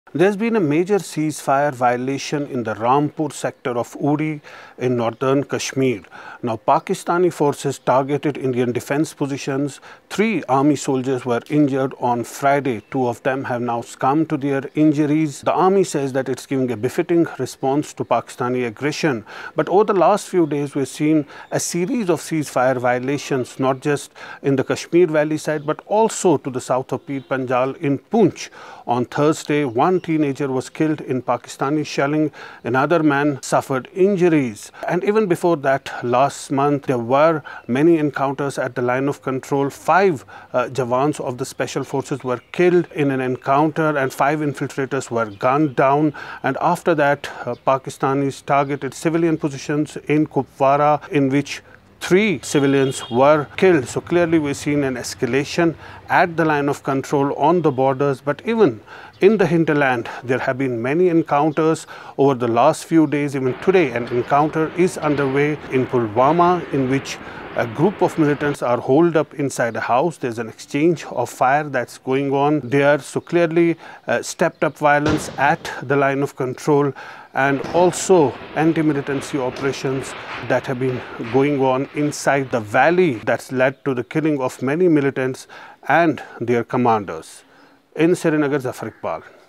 There's been a major ceasefire violation in the Rampur sector of Uri in northern Kashmir. Now, Pakistani forces targeted Indian defense positions. 3 army soldiers were injured on Friday. 2 of them have now succumbed to their injuries. The army says that it's giving a befitting response to Pakistani aggression. But over the last few days, we've seen a series of ceasefire violations, not just in the Kashmir Valley side, but also to the south of Pir Panjal in Poonch. On Thursday, one teenager was killed in Pakistani shelling. Another man suffered injuries. And even before that, last month, there were many encounters at the line of control. 5 Jawans of the special forces were killed in an encounter and 5 infiltrators were gunned down. And after that, Pakistanis targeted civilian positions in Kupwara, in which 3 civilians were killed. So clearly we've seen an escalation at the line of control on the borders, but even in the hinterland there have been many encounters over the last few days. Even today an encounter is underway in Pulwama, in which a group of militants are holed up inside a house. There's an exchange of fire that's going on there. So clearly stepped up violence at the line of control, and also anti-militancy operations that have been going on inside the valley that's led to the killing of many militants and their commanders. In Srinagar, Zafar Iqbal.